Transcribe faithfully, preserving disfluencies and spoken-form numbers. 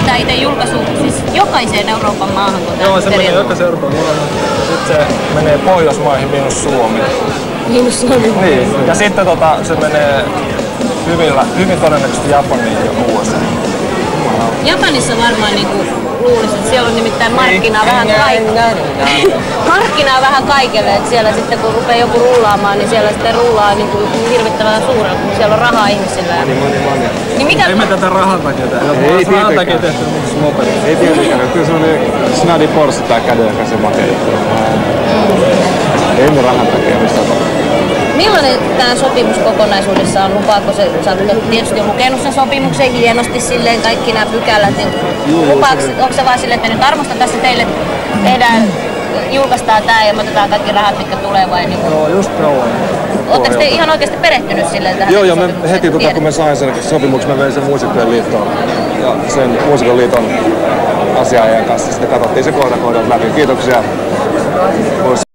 tämä itse julkaisu siis jokaiseen Euroopan maahan? Joo, se menee jokaiseen Euroopan maahan. Sitten se menee Pohjoismaihin miinus Suomi. Miinus Suomi? Niin. Ja sitten tota, se menee hyvin, hyvin todennäköisesti Japaniin ja U S A. Japanissa varmaan niinku luulisin, että siellä on nimittäin markkinaa vähän kaikille. markkinaa vähän kaikille, että siellä sitten kun rupeaa joku rullaamaan, niin siellä sitten rullaa niinku hirvittävän suurella, kun siellä on rahaa ihmisillä. Moni, moni, moni. Niin mitä... Ei me tätä rahan takia tehdä. Ei rahan takia tehty mopedi. Ei tietenkään. Kyllä se oli Snadi Porsche tai kädellä se makea. Ei me rahan takia missään tapauksessa. Millainen tämä sopimus kokonaisuudessa on? Lupaako se, sä oot tietysti lukenut sen sopimuksen hienosti silleen, kaikki nämä pykälät, niin lupaako, onko se vaan silleen, että nyt arvostan tässä teille, tehdään, julkaistaan tää ja me otetaan kaikki rahat, mitkä tulee vai niin? Joo, just joo. Oletteko te ihan oikeasti perehtynyt silleen tähän? Joo, joo, me heti tota, kun me sain sen sopimuksen, mä vein sen Muusikkojen liittoon ja sen Muusikon liiton asiaajan kanssa sitten katsottiin se kohta kohdalta läpi. Kiitoksia.